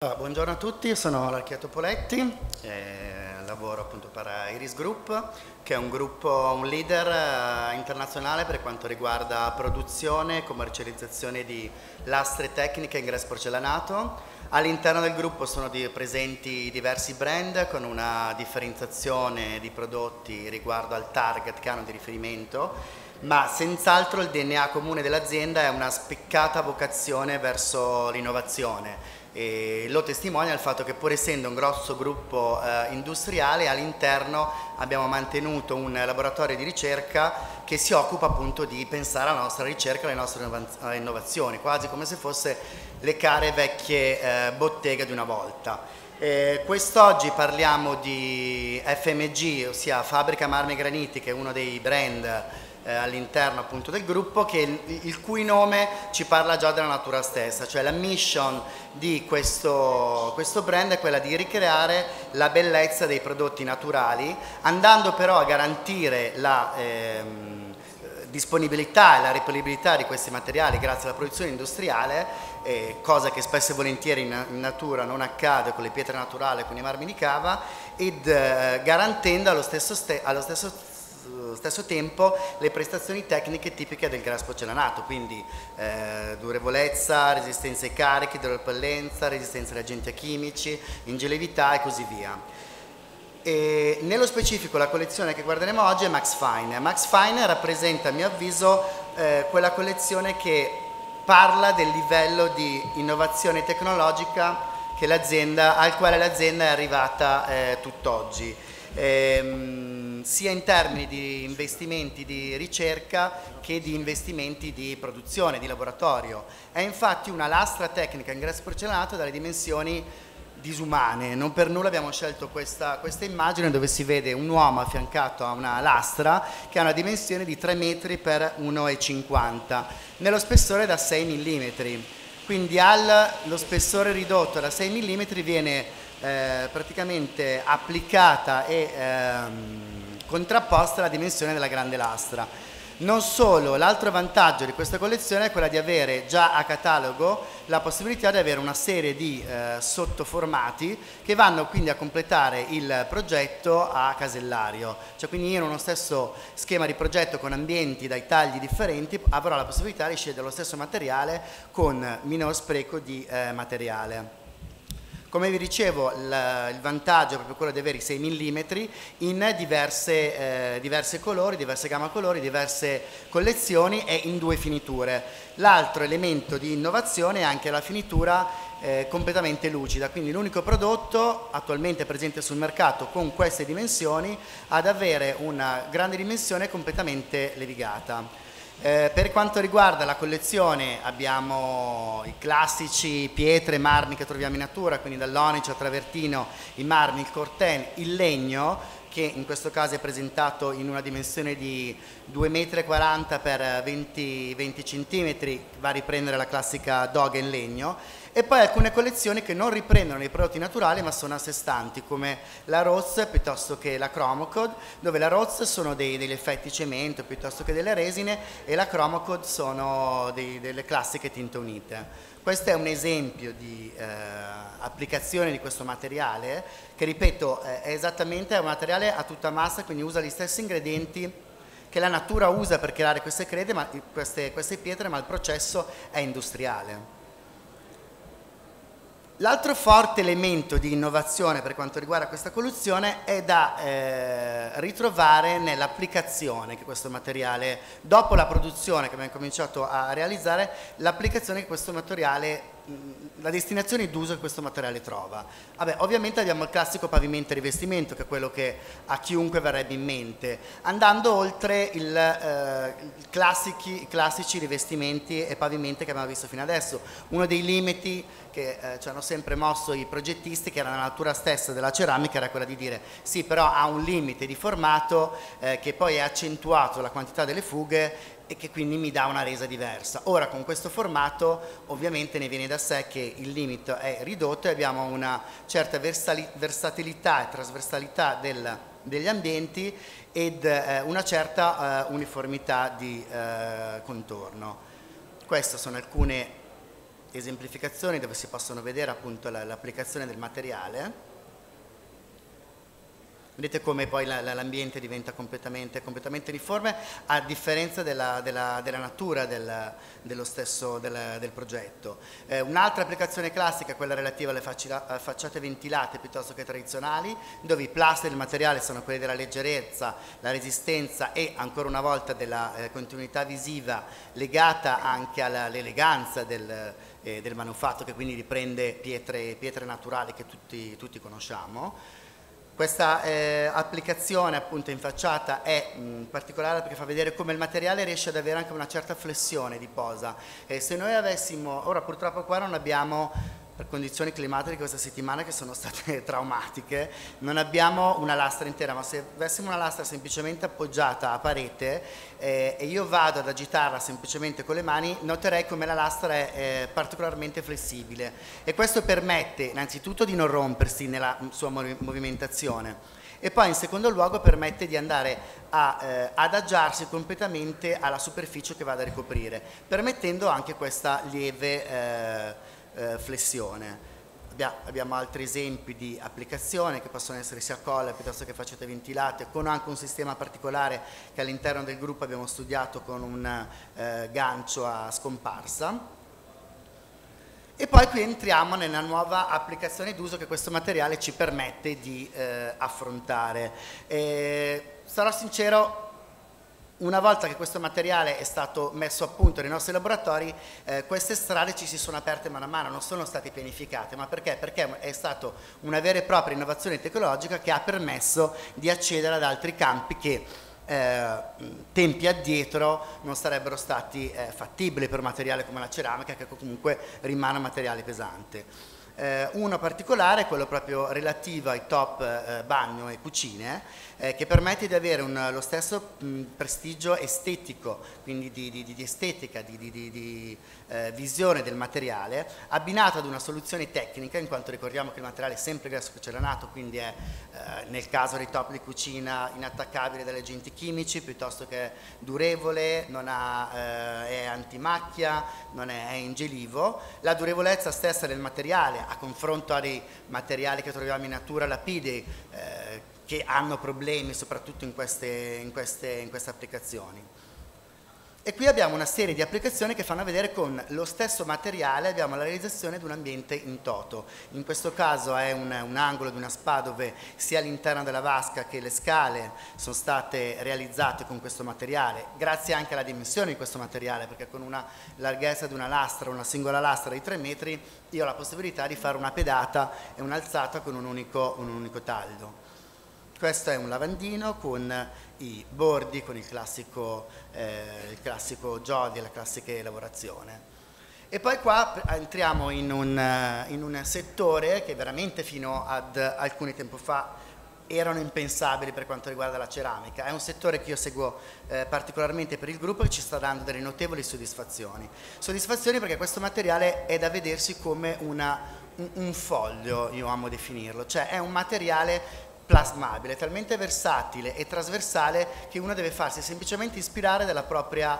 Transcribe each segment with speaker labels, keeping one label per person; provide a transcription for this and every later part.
Speaker 1: Allora, buongiorno a tutti, io sono l'architetto Poletti, lavoro appunto per Iris Group, che è un gruppo, un leader internazionale per quanto riguarda produzione e commercializzazione di lastre tecniche in grass porcellanato. All'interno del gruppo sono presenti diversi brand con una differenziazione di prodotti riguardo al target che hanno di riferimento, ma senz'altro il DNA comune dell'azienda è una spiccata vocazione verso l'innovazione. E lo testimonia il fatto che, pur essendo un grosso gruppo industriale, all'interno abbiamo mantenuto un laboratorio di ricerca che si occupa appunto di pensare alla nostra ricerca, alle nostre innovazioni, quasi come se fosse le care vecchie botteghe di una volta. Quest'oggi parliamo di FMG, ossia Fabbrica Marmi e Graniti, che è uno dei brand all'interno appunto del gruppo, il cui nome ci parla già della natura stessa, cioè la mission di questo brand è quella di ricreare la bellezza dei prodotti naturali, andando però a garantire la disponibilità e la reperibilità di questi materiali grazie alla produzione industriale, cosa che spesso e volentieri in natura non accade con le pietre naturali, con i marmi di cava, ed garantendo allo stesso tempo le prestazioni tecniche tipiche del grass porcellanato, quindi durevolezza, resistenza ai carichi, repellenza, resistenza agli agenti chimici, ingelevità e così via. E nello specifico la collezione che guarderemo oggi è Max Fine. Max Fine rappresenta, a mio avviso, quella collezione che parla del livello di innovazione tecnologica al quale l'azienda è arrivata tutt'oggi. Sia in termini di investimenti di ricerca che di investimenti di produzione, di laboratorio. È infatti una lastra tecnica in grass porcellanato dalle dimensioni disumane. Non per nulla abbiamo scelto questa immagine dove si vede un uomo affiancato a una lastra che ha una dimensione di 3 metri per 1,50 nello spessore da 6 mm. Quindi lo spessore ridotto da 6 mm viene praticamente applicata e contrapposta alla dimensione della grande lastra. Non solo, l'altro vantaggio di questa collezione è quella di avere già a catalogo la possibilità di avere una serie di sottoformati che vanno quindi a completare il progetto a casellario, cioè quindi io in uno stesso schema di progetto con ambienti dai tagli differenti avrò la possibilità di scegliere lo stesso materiale con minor spreco di materiale. Come vi dicevo, il vantaggio è proprio quello di avere i 6 mm in diverse colori, diverse gamma colori, diverse collezioni e in 2 finiture. L'altro elemento di innovazione è anche la finitura completamente lucida, quindi l'unico prodotto attualmente presente sul mercato con queste dimensioni ad avere una grande dimensione completamente levigata. Per quanto riguarda la collezione abbiamo i classici pietre e marmi che troviamo in natura, quindi dall'onice al travertino, i marmi, il corten, il legno, che in questo caso è presentato in una dimensione di 2,40 m per 20 cm, va a riprendere la classica doga in legno, e poi alcune collezioni che non riprendono i prodotti naturali ma sono a sé stanti, come la Rhodes piuttosto che la Chromocode, dove la Rhodes sono degli effetti cemento piuttosto che delle resine e la Chromocode sono delle classiche tinte unite. Questo è un esempio di applicazione di questo materiale che, ripeto, è esattamente un materiale a tutta massa, quindi usa gli stessi ingredienti che la natura usa per creare queste pietre, ma il processo è industriale. L'altro forte elemento di innovazione per quanto riguarda questa collezione è da ritrovare nell'applicazione che questo materiale, dopo la produzione che abbiamo cominciato a realizzare, l'applicazione che questo materiale, la destinazione d'uso che questo materiale trova. Vabbè, ovviamente abbiamo il classico pavimento e rivestimento, che è quello che a chiunque verrebbe in mente, andando oltre i classici rivestimenti e pavimenti che abbiamo visto fino adesso. Uno dei limiti che ci hanno sempre mosso i progettisti, che era la natura stessa della ceramica, era quella di dire sì, però ha un limite di formato che poi è accentuato dalla quantità delle fughe e che quindi mi dà una resa diversa. Ora con questo formato ovviamente ne viene da sé che il limite è ridotto e abbiamo una certa versatilità e trasversalità degli ambienti ed una certa uniformità di contorno. Queste sono alcune esemplificazioni dove si possono vedere appunto l'applicazione del materiale. Vedete come poi l'ambiente diventa completamente uniforme, a differenza della natura del progetto. Un'altra applicazione classica è quella relativa alle facciate ventilate piuttosto che tradizionali, dove i plastri del materiale sono quelli della leggerezza, la resistenza e ancora una volta della continuità visiva legata anche all'eleganza del manufatto, che quindi riprende pietre naturali che tutti conosciamo. Questa applicazione appunto in facciata è particolare perché fa vedere come il materiale riesce ad avere anche una certa flessione di posa. Se noi avessimo, ora purtroppo qua non abbiamo, per condizioni climatiche questa settimana che sono state traumatiche, non abbiamo una lastra intera, ma se avessimo una lastra semplicemente appoggiata a parete e io vado ad agitarla semplicemente con le mani, noterei come la lastra è particolarmente flessibile, e questo permette innanzitutto di non rompersi nella sua movimentazione, e poi in secondo luogo permette di andare ad adagiarsi completamente alla superficie che vado a ricoprire, permettendo anche questa lieve flessione. Abbiamo altri esempi di applicazione che possono essere sia colle piuttosto che facciate ventilate, con anche un sistema particolare che all'interno del gruppo abbiamo studiato con un gancio a scomparsa. E poi qui entriamo nella nuova applicazione d'uso che questo materiale ci permette di affrontare. Sarò sincero, una volta che questo materiale è stato messo a punto nei nostri laboratori, queste strade ci si sono aperte mano a mano, non sono state pianificate, ma perché? Perché è stata una vera e propria innovazione tecnologica che ha permesso di accedere ad altri campi che tempi addietro non sarebbero stati fattibili per un materiale come la ceramica, che comunque rimane un materiale pesante. Uno particolare è quello proprio relativo ai top bagno e cucine, che permette di avere lo stesso prestigio estetico, quindi di estetica, di visione del materiale, abbinato ad una soluzione tecnica, in quanto ricordiamo che il materiale è sempre grasso porcellanato, quindi è nel caso dei top di cucina inattaccabile dagli agenti chimici, piuttosto che durevole, è antimacchia, è ingelivo. La durevolezza stessa del materiale, a confronto a dei materiali che troviamo in natura lapidei, che hanno problemi soprattutto in queste applicazioni. E qui abbiamo una serie di applicazioni che fanno vedere con lo stesso materiale abbiamo la realizzazione di un ambiente in toto. In questo caso è un angolo di una spa dove sia all'interno della vasca che le scale sono state realizzate con questo materiale, grazie anche alla dimensione di questo materiale, perché con una larghezza di una lastra, una singola lastra di 3 metri, io ho la possibilità di fare una pedata e un'alzata con un unico taglio. Questo è un lavandino con i bordi, con il classico jolly, la classica lavorazione. E poi qua entriamo in un settore che veramente fino ad alcuni tempo fa erano impensabili per quanto riguarda la ceramica. È un settore che io seguo particolarmente per il gruppo e ci sta dando delle notevoli soddisfazioni. Soddisfazioni perché questo materiale è da vedersi come un foglio, io amo definirlo, cioè è un materiale plasmabile, talmente versatile e trasversale che uno deve farsi semplicemente ispirare dalla propria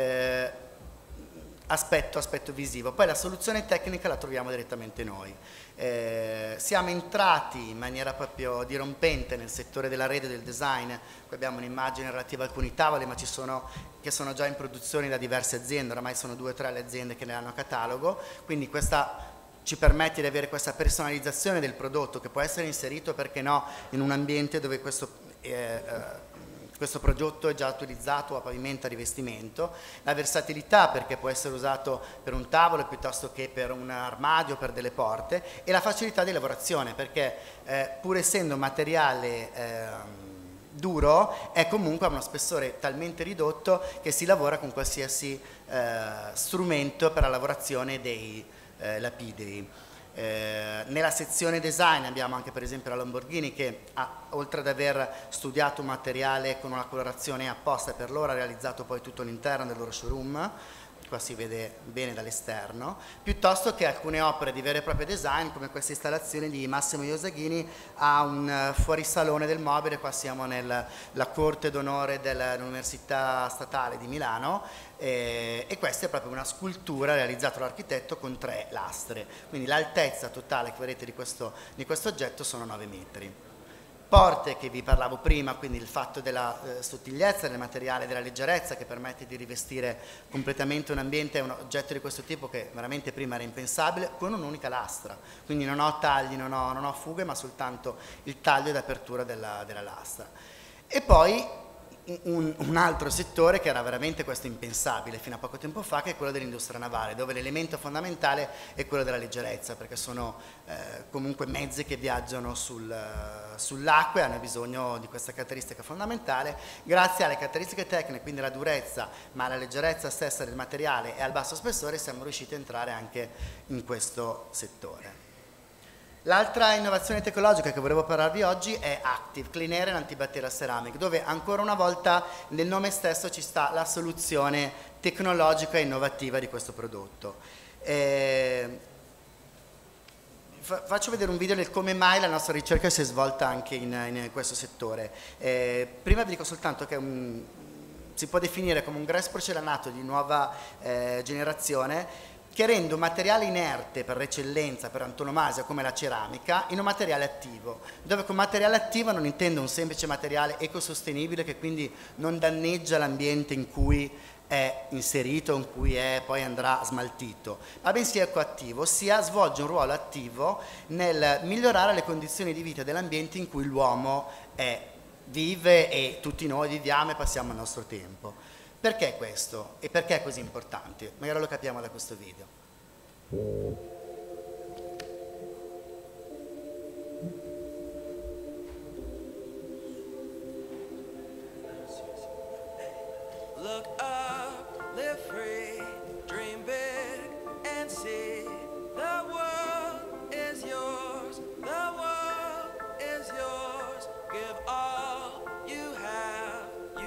Speaker 1: aspetto visivo. Poi la soluzione tecnica la troviamo direttamente noi. Siamo entrati in maniera proprio dirompente nel settore della rete del design. Qui abbiamo un'immagine relativa a alcuni tavoli, ma che sono già in produzione da diverse aziende, oramai sono 2 o 3 le aziende che ne hanno a catalogo, quindi questa ci permette di avere questa personalizzazione del prodotto che può essere inserito, perché no, in un ambiente dove questo prodotto è già utilizzato a pavimento, a rivestimento, la versatilità perché può essere usato per un tavolo piuttosto che per un armadio, per delle porte, e la facilità di lavorazione perché pur essendo un materiale duro è comunque a uno spessore talmente ridotto che si lavora con qualsiasi strumento per la lavorazione dei lapidei. Nella sezione design abbiamo anche per esempio la Lamborghini che oltre ad aver studiato un materiale con una colorazione apposta per loro ha realizzato poi tutto l'interno del loro showroom qua si vede bene dall'esterno, piuttosto che alcune opere di vero e proprio design, come questa installazione di Massimo Iosaghini a un fuorisalone del mobile. Qua siamo nella corte d'onore dell'Università Statale di Milano, e questa è proprio una scultura realizzata dall'architetto con 3 lastre, quindi l'altezza totale che vedete di questo oggetto sono 9 metri. Porte che vi parlavo prima, quindi il fatto della sottigliezza del materiale, della leggerezza che permette di rivestire completamente un ambiente, è un oggetto di questo tipo che veramente prima era impensabile, con un'unica lastra, quindi non ho tagli, non ho fughe, ma soltanto il taglio ed apertura della lastra. E poi un altro settore che era veramente questo impensabile fino a poco tempo fa, che è quello dell'industria navale, dove l'elemento fondamentale è quello della leggerezza, perché sono comunque mezzi che viaggiano sull'acqua e hanno bisogno di questa caratteristica fondamentale. Grazie alle caratteristiche tecniche, quindi alla durezza, ma alla leggerezza stessa del materiale e al basso spessore, siamo riusciti a entrare anche in questo settore. L'altra innovazione tecnologica che volevo parlarvi oggi è Active, Clean Air and Antibacterial Ceramic, dove ancora una volta nel nome stesso ci sta la soluzione tecnologica e innovativa di questo prodotto. Faccio vedere un video del come mai la nostra ricerca si è svolta anche in questo settore. Prima vi dico soltanto che si può definire come un grass porcellanato di nuova generazione, che rende un materiale inerte per eccellenza, per antonomasia come la ceramica, in un materiale attivo, dove con materiale attivo non intendo un semplice materiale ecosostenibile che quindi non danneggia l'ambiente in cui è inserito, in cui poi andrà smaltito, ma bensì è ecoattivo, ossia svolge un ruolo attivo nel migliorare le condizioni di vita dell'ambiente in cui l'uomo vive e tutti noi viviamo e passiamo il nostro tempo. Perché questo? E perché è così importante? Magari lo capiamo da questo video.
Speaker 2: Look up, live free, dream big and see the world is yours, the world is yours. Give all you have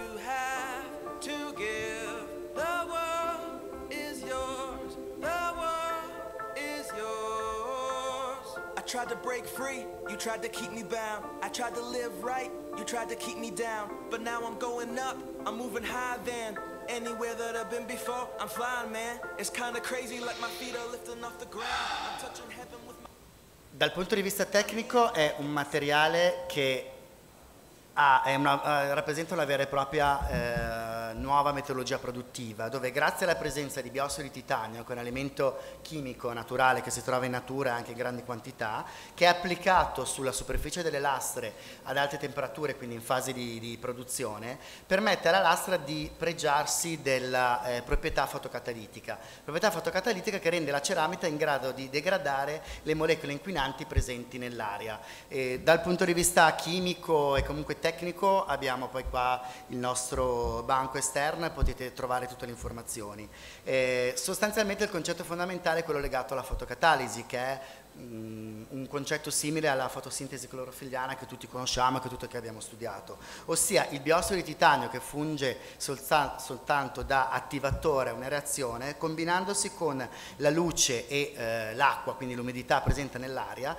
Speaker 2: to give. The world is yours, the world is yours. I tried to break free, you tried to keep me bound. I tried to live right, you tried to keep me down. But now I'm going up, I'm moving higher than anywhere that I've been before. I'm flying, man. It's kinda crazy, like my feet are lifting off the ground. I'm touching heaven with my...
Speaker 1: Dal punto di vista tecnico è un materiale che rappresenta una vera e propria nuova metodologia produttiva, dove grazie alla presenza di biossido di titanio, che è un elemento chimico naturale che si trova in natura anche in grandi quantità, che è applicato sulla superficie delle lastre ad alte temperature, quindi in fase di produzione, permette alla lastra di pregiarsi della proprietà fotocatalitica che rende la ceramica in grado di degradare le molecole inquinanti presenti nell'aria. Dal punto di vista chimico e comunque tecnico abbiamo poi qua il nostro banco esterno e potete trovare tutte le informazioni. Sostanzialmente il concetto fondamentale è quello legato alla fotocatalisi, che è un concetto simile alla fotosintesi clorofilliana che tutti conosciamo e che tutti abbiamo studiato, ossia il biossido di titanio che funge soltanto da attivatore a una reazione, combinandosi con la luce e l'acqua, quindi l'umidità presente nell'aria,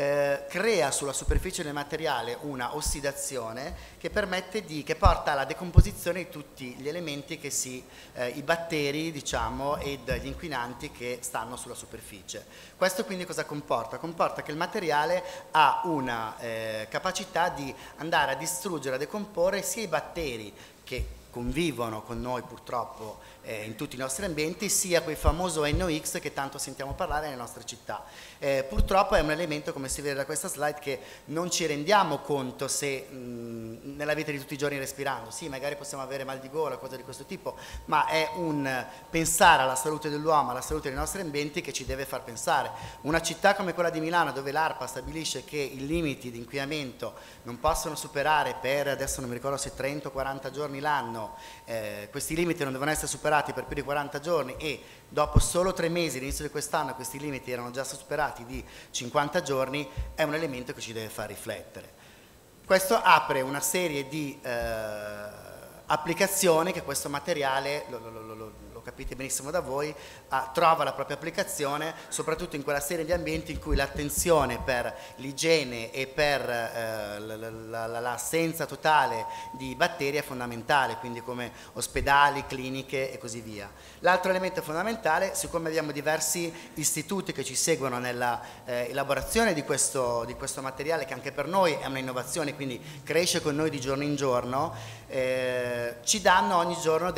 Speaker 1: crea sulla superficie del materiale una ossidazione che porta alla decomposizione di tutti gli elementi i batteri, diciamo, ed gli inquinanti che stanno sulla superficie. Questo quindi cosa comporta? Comporta che il materiale ha una capacità di andare a distruggere, a decomporre sia i batteri che convivono con noi purtroppo in tutti i nostri ambienti, sia quel famoso NOx che tanto sentiamo parlare nelle nostre città. Purtroppo è un elemento, come si vede da questa slide, che non ci rendiamo conto se nella vita di tutti i giorni respirando. Sì, magari possiamo avere mal di gola, cose di questo tipo, ma è un pensare alla salute dell'uomo, alla salute dei nostri ambienti che ci deve far pensare. Una città come quella di Milano, dove l'ARPA stabilisce che i limiti di inquinamento non possono superare per, adesso non mi ricordo se 30 o 40 giorni l'anno, questi limiti non devono essere superati per più di 40 giorni e dopo solo 3 mesi, all'inizio di quest'anno, questi limiti erano già superati di 50 giorni, è un elemento che ci deve far riflettere. Questo apre una serie di applicazioni che questo materiale, lo capite benissimo da voi, trova la propria applicazione soprattutto in quella serie di ambienti in cui l'attenzione per l'igiene e per l'assenza totale di batteri è fondamentale, quindi come ospedali, cliniche e così via. L'altro elemento fondamentale, siccome abbiamo diversi istituti che ci seguono nella elaborazione di questo materiale, che anche per noi è un'innovazione, quindi cresce con noi di giorno in giorno, ci danno ogni giorno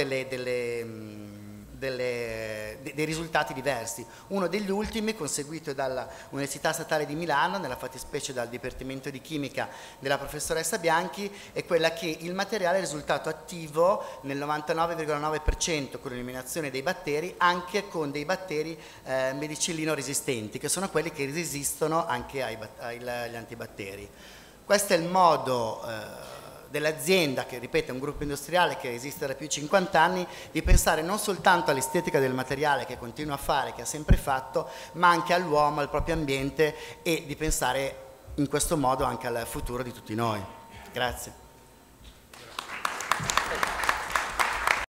Speaker 1: dei risultati diversi. Uno degli ultimi, conseguito dall'Università Statale di Milano, nella fattispecie dal Dipartimento di Chimica della professoressa Bianchi, è quella che il materiale è risultato attivo nel 99,9% con l'eliminazione dei batteri, anche con dei batteri medicillino resistenti, che sono quelli che resistono anche agli antibatteri. Questo è il modo dell'azienda, che ripeto è un gruppo industriale che esiste da più di 50 anni, di pensare non soltanto all'estetica del materiale, che continua a fare, che ha sempre fatto, ma anche all'uomo, al proprio ambiente, e di pensare in questo modo anche al futuro di tutti noi. Grazie.